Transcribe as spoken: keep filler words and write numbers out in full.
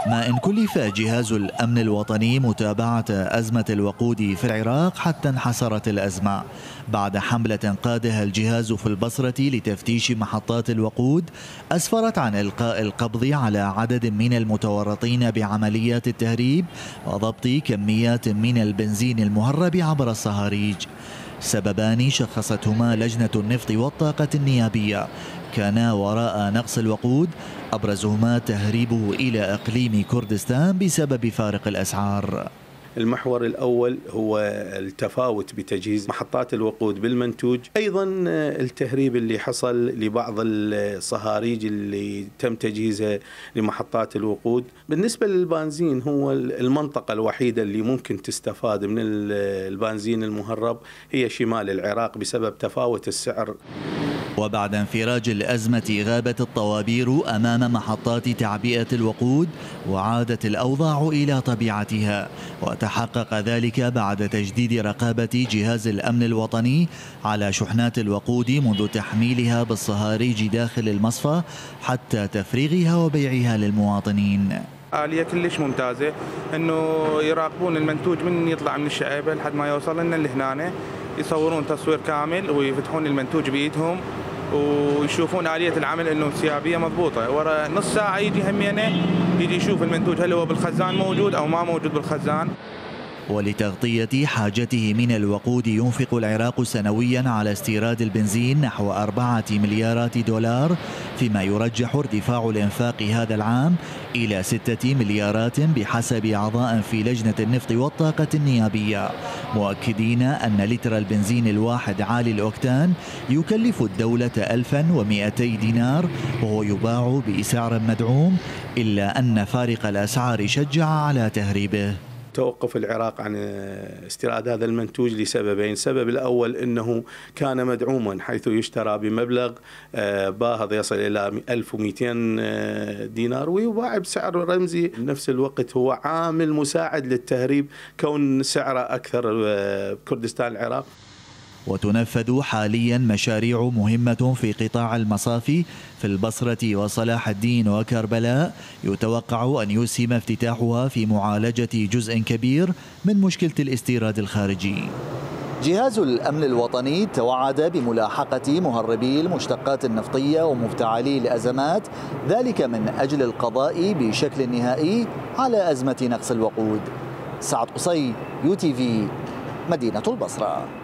ما إن كلف جهاز الأمن الوطني متابعة أزمة الوقود في العراق حتى انحسرت الأزمة بعد حملة قادها الجهاز في البصرة لتفتيش محطات الوقود أسفرت عن إلقاء القبض على عدد من المتورطين بعمليات التهريب وضبط كميات من البنزين المهرب عبر الصهاريج. سببان شخصتهما لجنة النفط والطاقة النيابية كانا وراء نقص الوقود، أبرزهما تهريبه إلى إقليم كردستان بسبب فارق الأسعار. المحور الأول هو التفاوت بتجهيز محطات الوقود بالمنتوج، أيضا التهريب اللي حصل لبعض الصهاريج اللي تم تجهيزها لمحطات الوقود. بالنسبة للبنزين هو المنطقة الوحيدة اللي ممكن تستفاد من البنزين المهرب هي شمال العراق بسبب تفاوت السعر. وبعد انفراج الأزمة غابت الطوابير أمام محطات تعبئة الوقود وعادت الأوضاع إلى طبيعتها، وتحقق ذلك بعد تجديد رقابة جهاز الأمن الوطني على شحنات الوقود منذ تحميلها بالصهاريج داخل المصفى حتى تفريغها وبيعها للمواطنين. آلية كلش ممتازة انه يراقبون المنتوج من يطلع من الشعيبة لحد ما يوصل لنا لهنا، يصورون تصوير كامل ويفتحون المنتوج بإيدهم ويشوفون آلية العمل انه السيابية مضبوطة. ورا نص ساعة يجي همينه يجي يشوف المنتوج هل هو بالخزان موجود او ما موجود بالخزان. ولتغطية حاجته من الوقود ينفق العراق سنويا على استيراد البنزين نحو أربعة مليارات دولار، فيما يرجح ارتفاع الإنفاق هذا العام إلى ستة مليارات بحسب أعضاء في لجنة النفط والطاقة النيابية، مؤكدين أن لتر البنزين الواحد عالي الأوكتان يكلف الدولة ألفا ومئتي دينار وهو يباع بسعر مدعوم، إلا أن فارق الأسعار شجع على تهريبه. توقف العراق عن استيراد هذا المنتوج لسببين. السبب الأول أنه كان مدعوما حيث يشترى بمبلغ باهظ يصل إلى ألف ومئتين دينار ويباع بسعر رمزي. بنفس الوقت هو عامل مساعد للتهريب كون سعره أكثر بكردستان العراق. وتنفذ حاليا مشاريع مهمة في قطاع المصافي في البصرة وصلاح الدين وكربلاء، يتوقع أن يسهم افتتاحها في معالجة جزء كبير من مشكلة الاستيراد الخارجي. جهاز الأمن الوطني توعد بملاحقة مهربي المشتقات النفطية ومفتعلي الأزمات، ذلك من أجل القضاء بشكل نهائي على أزمة نقص الوقود. سعد قصي، يو تي في، مدينة البصرة.